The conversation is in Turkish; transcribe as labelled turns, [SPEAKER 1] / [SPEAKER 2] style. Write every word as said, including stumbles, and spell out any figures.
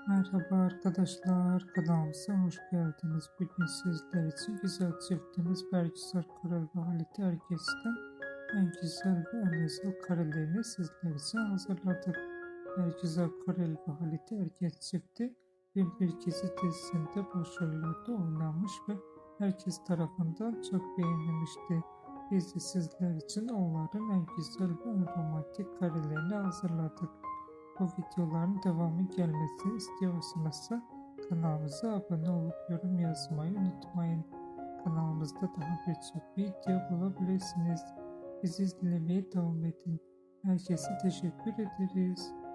[SPEAKER 1] Merhaba arkadaşlar, kanalımıza hoş geldiniz. Bugün sizler için güzel çiftimiz Bergüzar Korel ve Halit Ergenç'ten en güzel ve en özel karelerini sizler için hazırladık. Bergüzar Korel ve Halit Ergenç çifti Bülbül Gezi dizisinde başrollerde oynanmış ve herkes tarafından çok beğenilmişti. Biz de sizler için onların en güzel ve en romantik karelerini hazırladık. Bu videoların devamı gelmesini istiyorsanız kanalımıza abone olup yorum yazmayı unutmayın. Kanalımızda daha birçok video bulabilirsiniz. Bizi izlemeye devam edin. Herkese teşekkür ederiz.